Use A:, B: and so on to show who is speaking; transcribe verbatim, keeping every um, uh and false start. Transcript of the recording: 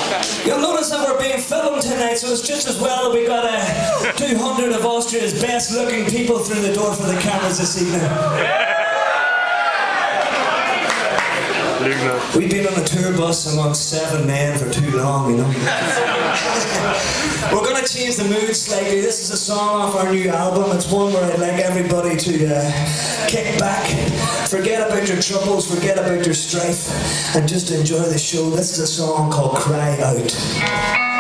A: You'll notice that we're being filmed tonight, so it's just as well that we got uh, two hundred of Austria's best looking people through the door for the cameras this evening. We've been on a tour bus amongst seven men for too long, you know. We're going to change the mood slightly. This is a song off our new album. It's one where I'd like everybody to uh, kick back, forget about your troubles, forget about your strife, and just enjoy the show. This is a song called Cry Out.